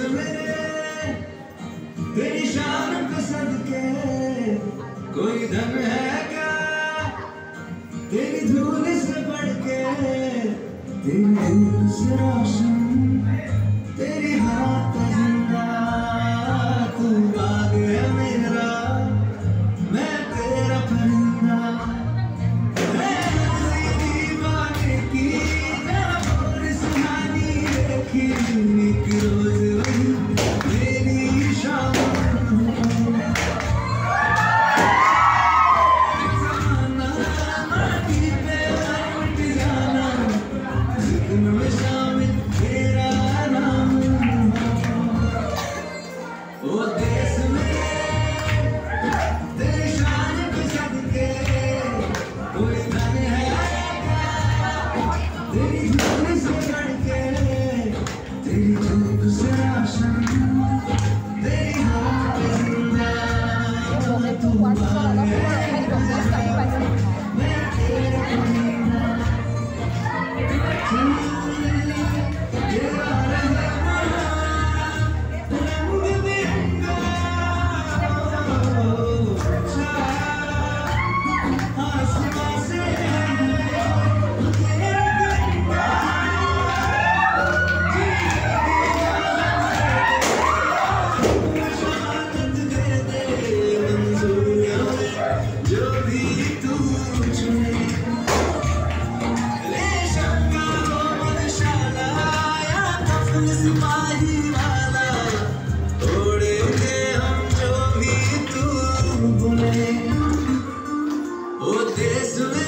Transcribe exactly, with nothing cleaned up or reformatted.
मेरे तेरी शान को सदके कोई धन है क्या तेरी धूल से बढ़ के, तेरी धूल से रोशन तेरी हाथ जिंदा, तू बाग है मेरा मैं तेरा परिंदा। मैं दीवाने की और सुहानी देखी एक रोज वही मेरी शाम में शामिल तेरा नाम ओ देश में तेरी शान को सदके कोई धन है तेरी धूल से बढ़ के, तेरी धूप से रोशन तेरी हाथ जिंदा, तू बाग है मैं तेरा परिंदा। सिपाही वाला तोड़ेंगे हम जो भी तू बोले ओ देश में